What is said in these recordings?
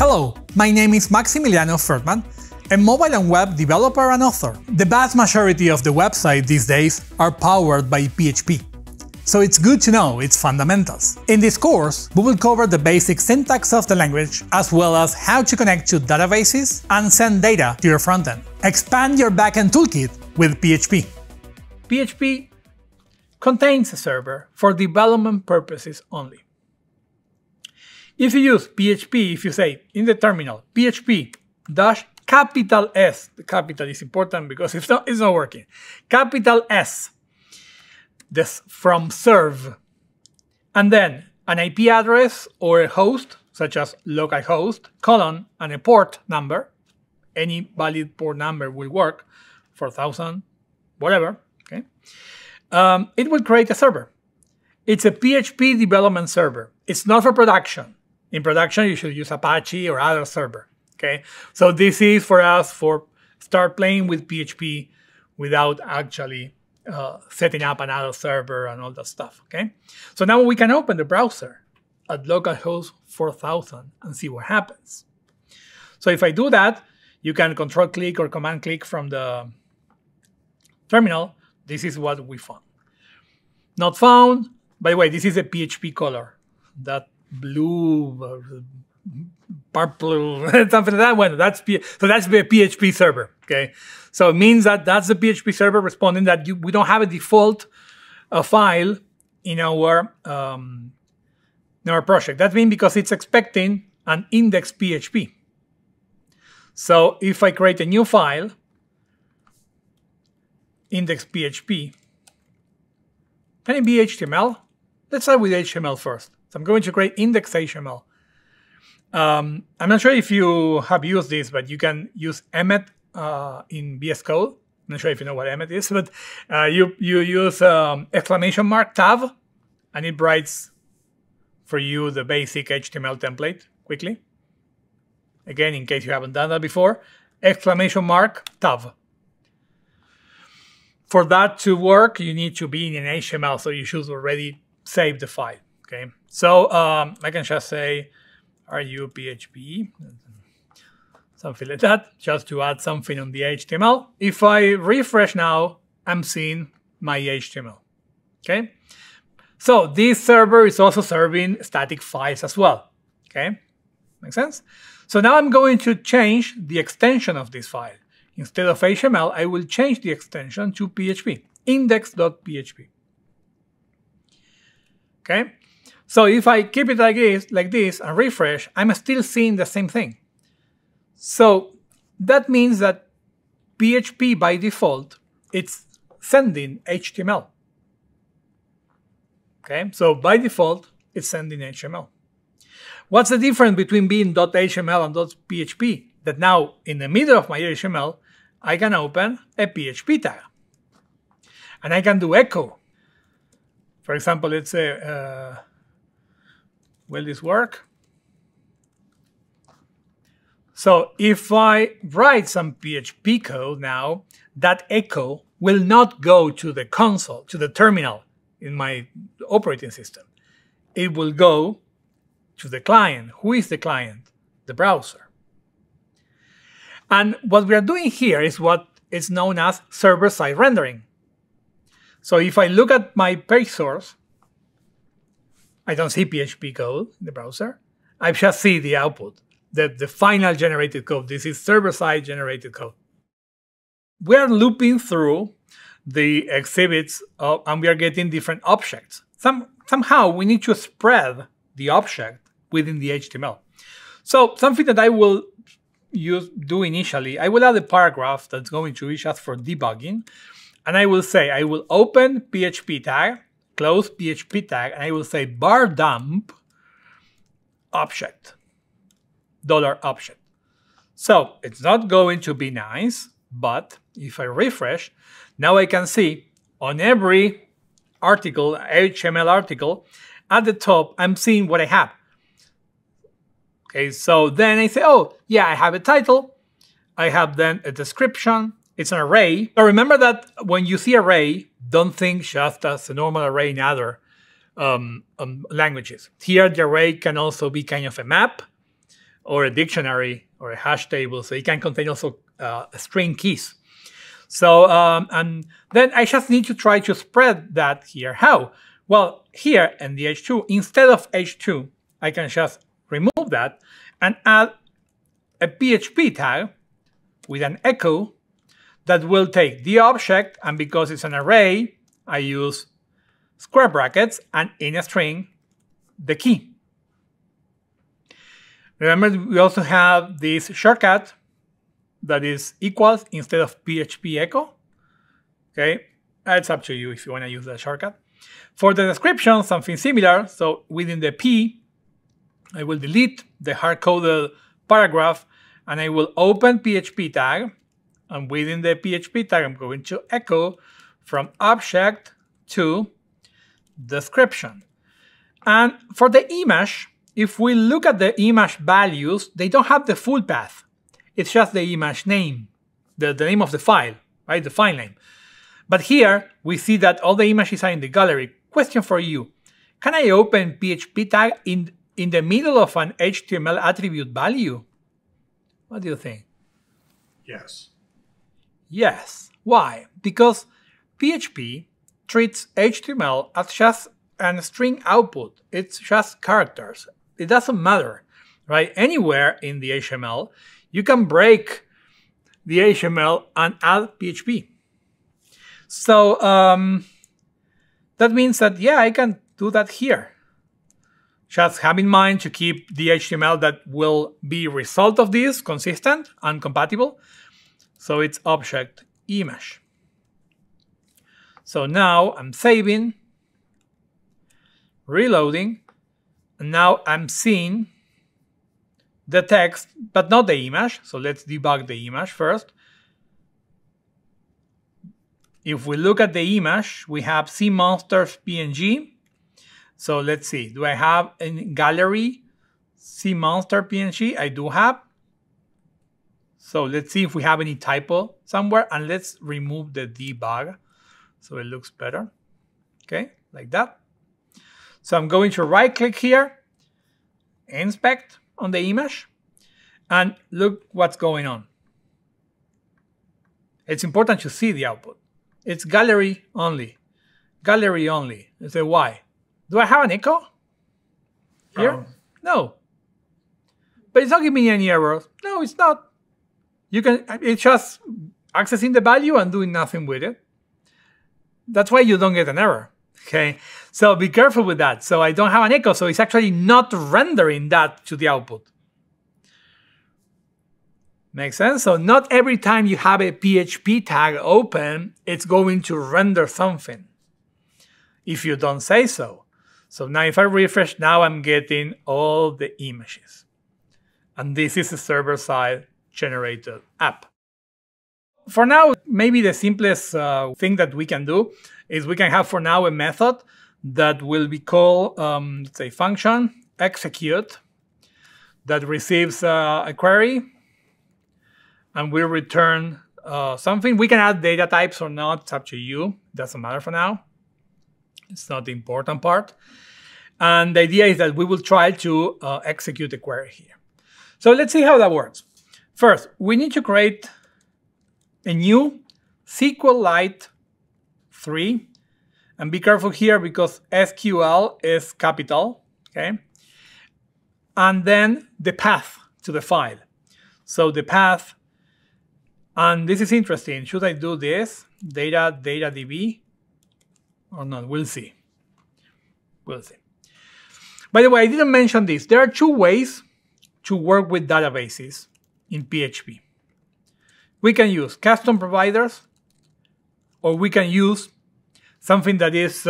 Hello, my name is Maximiliano Firtman, a mobile and web developer and author. The vast majority of the websites these days are powered by PHP, so it's good to know its fundamentals. In this course, we will cover the basic syntax of the language, as well as how to connect to databases and send data to your frontend. Expand your backend toolkit with PHP. PHP contains a server for development purposes only. If you use PHP, if you say in the terminal PHP dash capital S, the capital is important because if not, it's not working. Capital S, this from serve, and then an IP address or a host, such as localhost, colon, and a port number, any valid port number will work, 4000, whatever, okay? It will create a server. It's a PHP development server. It's not for production. In production, you should use Apache or other server, okay? So this is for us for start playing with PHP without actually setting up another server and all that stuff, okay? So now we can open the browser at localhost 4000 and see what happens. So if I do that, you can control click or command click from the terminal. This is what we found. Not found. By the way, this is a PHP color. That blue, purple, something like that. Well, that's the PHP server. Okay, so it means that that's the PHP server responding that we don't have a default file in our project. That means because it's expecting an index PHP. So if I create a new file, index PHP, can it be HTML? Let's start with HTML first. So I'm going to create index HTML. I'm not sure if you have used this, but you can use Emmet in VS Code. I'm not sure if you know what Emmet is, but you use exclamation mark tab, and it writes for you the basic HTML template quickly. Again, in case you haven't done that before, exclamation mark tab. For that to work, you need to be in an HTML, so you should already save the file. Okay, so I can just say "Are PHP?" something like that, just to add something on the HTML. If I refresh now, I'm seeing my HTML. Okay, so this server is also serving static files as well. Okay, makes sense? So now I'm going to change the extension of this file. Instead of HTML, I will change the extension to PHP, index.php. Okay, so if I keep it like this and refresh, I'm still seeing the same thing. So that means that PHP by default, it's sending HTML. Okay, so by default, it's sending HTML. What's the difference between being .html and .php? That now, in the middle of my HTML, I can open a PHP tag. And I can do echo. For example, let's say, will this work? So if I write some PHP code now, that echo will not go to the console, to the terminal in my operating system. It will go to the client. Who is the client? The browser. And what we are doing here is what is known as server-side rendering. So if I look at my page source, I don't see PHP code in the browser. I just see the output, the final generated code. This is server-side generated code. We are looping through the exhibits and we are getting different objects. Somehow we need to spread the object within the HTML. So something that I will do initially, I will add a paragraph that's going to be just for debugging. And I will say, I will open PHP tag, close PHP tag, and I will say bar dump object, $object. So it's not going to be nice, but if I refresh, now I can see on every article, HTML article, at the top, I'm seeing what I have. Okay, so then I say, oh, yeah, I have a title. I have then a description. It's an array. Now remember that when you see array, don't think just as a normal array in other languages. Here, the array can also be kind of a map or a dictionary or a hash table. So it can contain also string keys. So and then I just need to try to spread that here. How? Well, here in the h2, instead of h2, I can just remove that and add a PHP tag with an echo that will take the object, and because it's an array, I use square brackets, and in a string, the key. Remember, we also have this shortcut that is equals instead of PHP echo. Okay, it's up to you if you want to use that shortcut. For the description, something similar. So within the P, I will delete the hard-coded paragraph, and I will open PHP tag. And within the PHP tag, I'm going to echo from object to description. And for the image, if we look at the image values, they don't have the full path. It's just the image name, the name of the file, right? The file name. But here, we see that all the images are in the gallery. Question for you. Can I open PHP tag in the middle of an HTML attribute value? What do you think? Yes. Yes. Why? Because PHP treats HTML as just a string output. It's just characters. It doesn't matter, right? Anywhere in the HTML, you can break the HTML and add PHP. So that means that, yeah, I can do that here. Just have in mind to keep the HTML that will be result of this consistent and compatible. So it's object image. So now I'm saving, reloading, and now I'm seeing the text, but not the image. So let's debug the image first. If we look at the image, we have CMonsters PNG. So let's see, do I have in gallery CMonster PNG? I do have. So let's see if we have any typo somewhere, and let's remove the debug so it looks better. Okay, like that. So I'm going to right click here, inspect on the image, and look what's going on. It's important to see the output. It's gallery only. Gallery only. You say, why? Do I have an echo here? No. But it's not giving me any errors. No, it's not. It's just accessing the value and doing nothing with it. That's why you don't get an error. Okay, so be careful with that. So I don't have an echo, so it's actually not rendering that to the output. Makes sense? So not every time you have a PHP tag open, it's going to render something, if you don't say so. So now if I refresh, now I'm getting all the images. And this is a server-side generated app. For now, maybe the simplest thing that we can do is we can have for now a method that will be called, let's say, function execute that receives a query and will return something. We can add data types or not. It's up to you. Doesn't matter for now. It's not the important part. And the idea is that we will try to execute the query here. So let's see how that works. First, we need to create a new SQLite 3. And be careful here because SQL is capital, okay? And then the path to the file. So the path, and this is interesting. Should I do this? DB, or not? We'll see. We'll see. By the way, I didn't mention this. There are two ways to work with databases in PHP. We can use custom providers, or we can use something that is,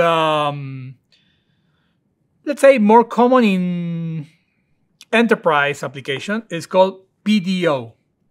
let's say, more common in enterprise application. It's called PDO.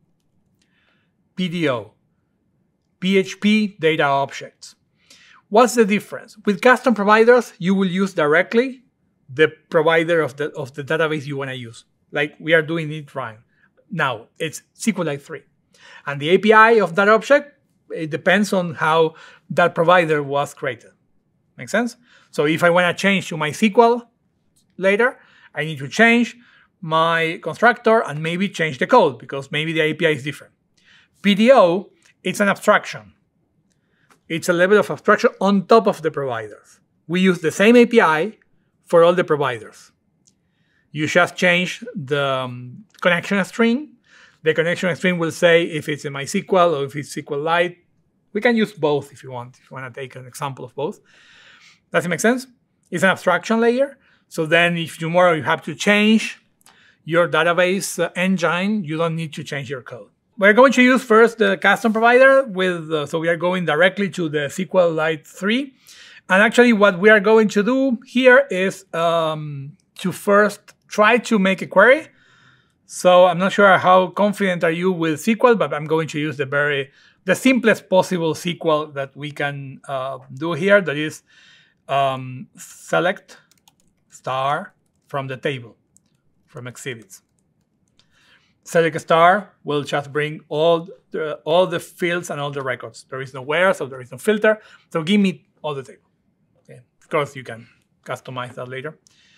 PDO, PHP Data Objects. What's the difference? With custom providers, you will use directly the provider of the database you want to use. Like we are doing it right now. It's SQLite 3. And the API of that object, it depends on how that provider was created. Make sense? So if I want to change to MySQL later, I need to change my constructor and maybe change the code because maybe the API is different. PDO, it's an abstraction. It's a level of abstraction on top of the providers. We use the same API for all the providers. You just change the connection string. The connection string will say if it's a MySQL or if it's SQLite. We can use both if you want to take an example of both. Does it make sense? It's an abstraction layer. So then if tomorrow you have to change your database engine, you don't need to change your code. We're going to use first the custom provider so we are going directly to the SQLite 3. And actually what we are going to do here is to first try to make a query. So I'm not sure how confident are you with SQL, but I'm going to use the simplest possible SQL that we can do here. That is select star from the table, from exhibits. Select star will just bring all the fields and all the records. There is no where, so there is no filter. So give me all the table. Okay. Of course, you can customize that later.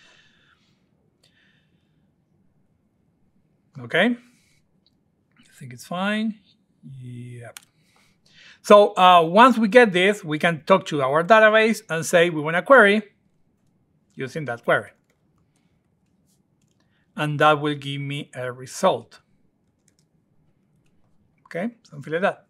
Okay. I think it's fine. Yep. So once we get this, we can talk to our database and say we want to query using that query. And that will give me a result. Okay, something like that.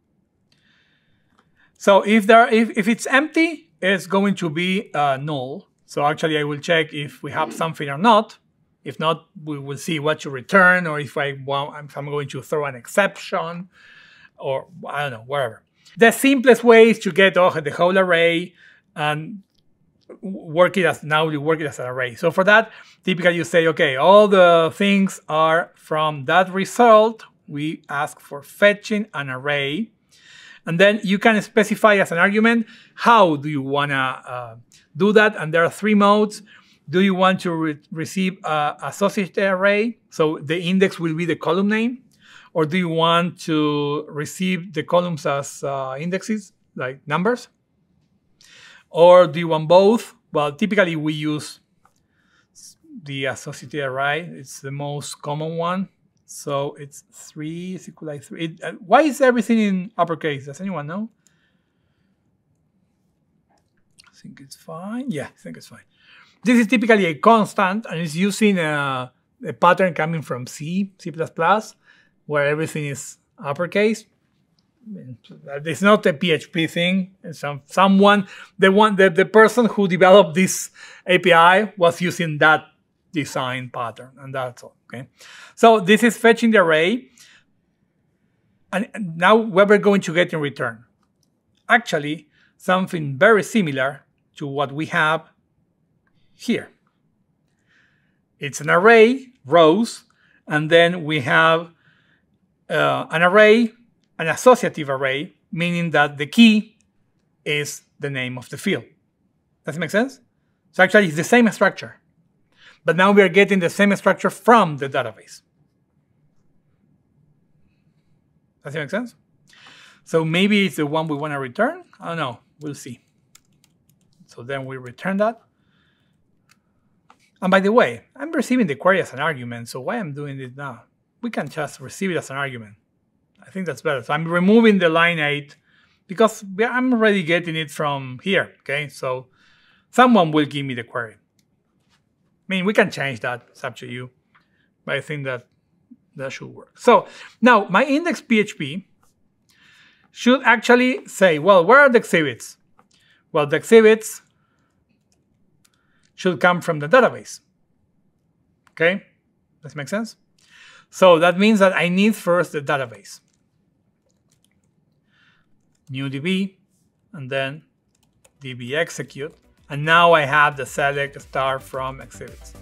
So if it's empty, it's going to be null. So actually I will check if we have something or not. If not, we will see what to return, or if I'm going to throw an exception, or I don't know, whatever. The simplest way is to get the whole array and work it as an array. So for that, typically you say, okay, all the things are from that result. We ask for fetching an array. And then you can specify as an argument, how do you want to do that? And there are 3 modes. Do you want to receive an associated array? So the index will be the column name. Or do you want to receive the columns as indexes, like numbers? Or do you want both? Well, typically we use the associated array. It's the most common one. So it's 3, SQLite 3. Why is everything in uppercase? Does anyone know? I think it's fine. Yeah, I think it's fine. This is typically a constant, and it's using a pattern coming from C++, where everything is uppercase. It's not a PHP thing. It's the person who developed this API was using that design pattern, and that's all. Okay. So this is fetching the array, and now what we're going to get in return. Actually, something very similar to what we have here. It's an array, rows, and then we have an array, an associative array, meaning that the key is the name of the field. Does it make sense? So actually it's the same structure, but now we are getting the same structure from the database. Does it make sense? So maybe it's the one we want to return. I don't know. We'll see. So then we return that. And by the way, I'm receiving the query as an argument, so why I'm doing it now? We can just receive it as an argument. I think that's better. So I'm removing the line 8 because I'm already getting it from here, okay? So someone will give me the query. I mean, we can change that. It's up to you. But I think that should work. So now my index PHP should actually say, well, where are the exhibits? Well, the exhibits should come from the database. Okay? Does that make sense? So that means that I need first the database. New DB, and then DB execute. And now I have the select star from exhibits.